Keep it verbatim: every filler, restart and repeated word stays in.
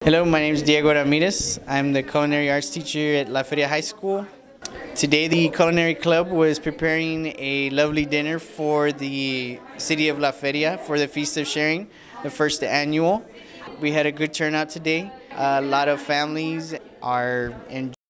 Hello, my name is Diego Ramirez. I'm the culinary arts teacher at La Feria High School. Today the Culinary Club was preparing a lovely dinner for the city of La Feria for the Feast of Sharing, the first annual. We had a good turnout today. A lot of families are enjoying